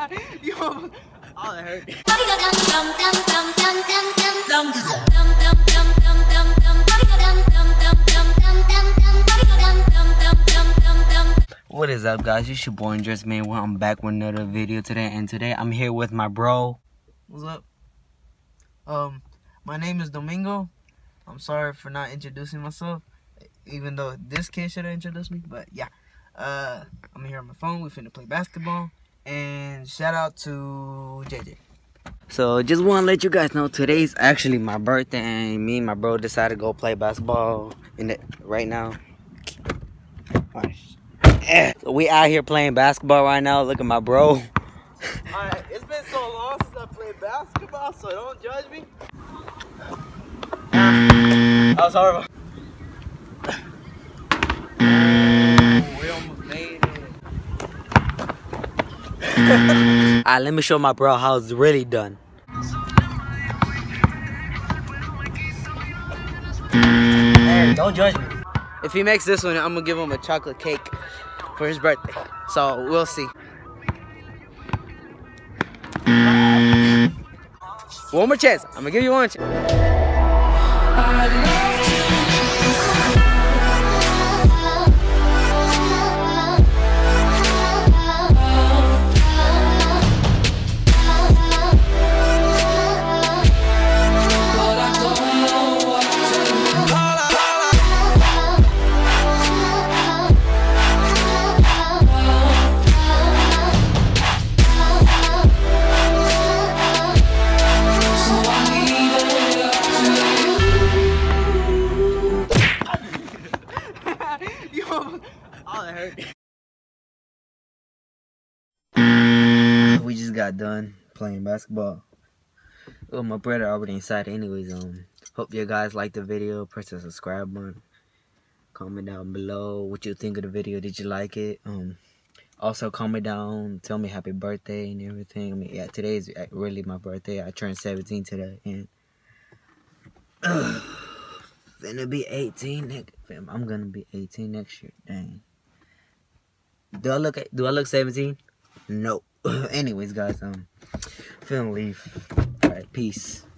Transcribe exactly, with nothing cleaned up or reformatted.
Yo, oh, that hurt. What is up, guys? It's your boy Andres Man. Well, I'm back with another video today, and today I'm here with my bro. What's up? Um, my name is Domingo. I'm sorry for not introducing myself, even though this kid should have introduced me. But yeah, uh, I'm here on my phone. We finna play basketball, and shout out to J J. So just want to let you guys know today's actually my birthday, and me and my bro decided to go play basketball in the, right now. Yeah. So we out here playing basketball right now. Look at my bro. Alright, it's been so long since I played basketball, so don't judge me. That was horrible. Oh, we almost made it. Alright, let me show my bro how it's really done. Hey, don't judge me. If he makes this one, I'm gonna give him a chocolate cake for his birthday. So we'll see. One more chance. I'm gonna give you one chance. Oh, that hurt. We just got done playing basketball. Well, my brother already inside anyways. Um, hope you guys liked the video. Press the subscribe button. Comment down below what you think of the video. Did you like it? Um, also comment down. Tell me happy birthday and everything. I mean, yeah, today is really my birthday. I turned seventeen today, and uh, gonna be eighteen next. I'm gonna be eighteen next year. Dang. Do I look? Do I look seventeen? No. Anyways, guys, um, finna leave. All right, peace.